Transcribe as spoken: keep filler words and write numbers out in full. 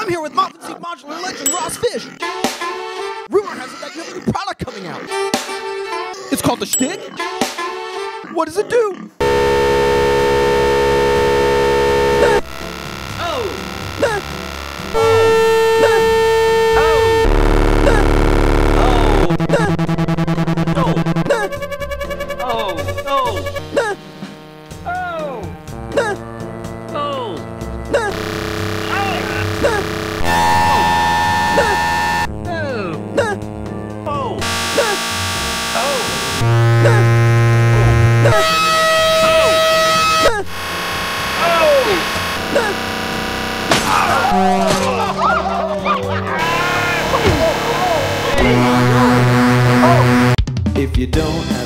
I'm here with Muffin Seed Modular Legend Ross Fish. Rumor has it that you have a new product coming out. It's called the Shtick. What does it do? If you don't